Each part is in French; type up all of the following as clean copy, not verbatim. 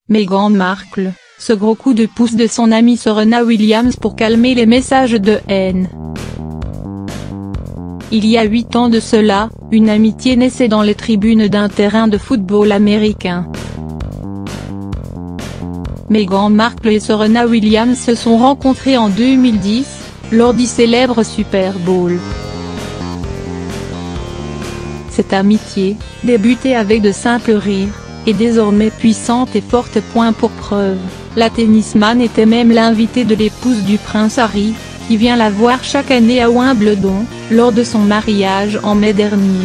Meghan Markle, ce gros coup de pouce de son amie Serena Williams pour calmer les messages de haine. Il y a 8 ans de cela, une amitié naissait dans les tribunes d'un terrain de football américain. Meghan Markle et Serena Williams se sont rencontrés en 2010, lors du célèbre Super Bowl. Cette amitié, débutée avec de simples rires, est désormais puissante et forte. Pour preuve, la tennisman était même l'invitée de l'épouse du prince Harry, qui vient la voir chaque année à Wimbledon, lors de son mariage en mai dernier.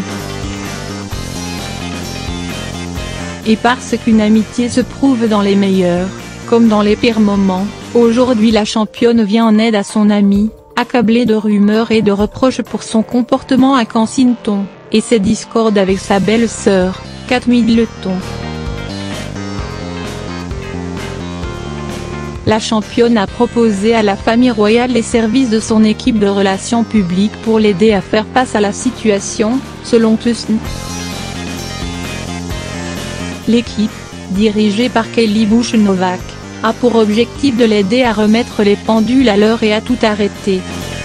Et parce qu'une amitié se prouve dans les meilleurs, comme dans les pires moments, aujourd'hui la championne vient en aide à son amie, accablée de rumeurs et de reproches pour son comportement à Kensington, et ses discordes avec sa belle-sœur, Kate Middleton. La championne a proposé à la famille royale les services de son équipe de relations publiques pour l'aider à faire face à la situation, selon The Sun. L'équipe, dirigée par Kelly Bush-Novak, a pour objectif de l'aider à remettre les pendules à l'heure et à tout arrêter.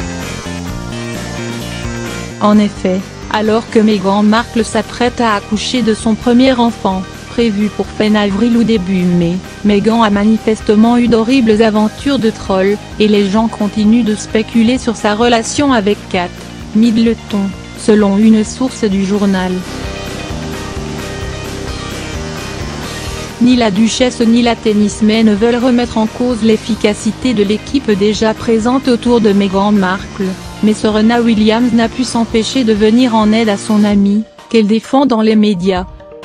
En effet, alors que Meghan Markle s'apprête à accoucher de son premier enfant, prévu pour fin avril ou début mai, Meghan a manifestement eu d'horribles aventures de troll, et les gens continuent de spéculer sur sa relation avec Kate Middleton, selon une source du journal. Ni la duchesse ni la tennisman ne veulent remettre en cause l'efficacité de l'équipe déjà présente autour de Meghan Markle, mais Serena Williams n'a pu s'empêcher de venir en aide à son amie, qu'elle défend dans les médias.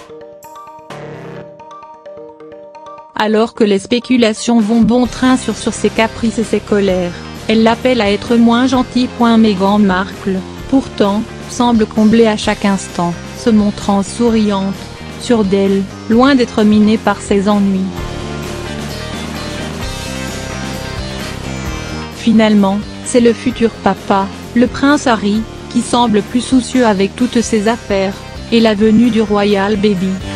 Alors que les spéculations vont bon train sur ses caprices et ses colères, elle l'appelle à être moins gentille. Meghan Markle, pourtant, semble comblée à chaque instant, se montrant souriante, sûre d'elle, loin d'être minée par ses ennuis. Finalement, c'est le futur papa, le prince Harry, qui semble plus soucieux avec toutes ses affaires, et la venue du royal baby.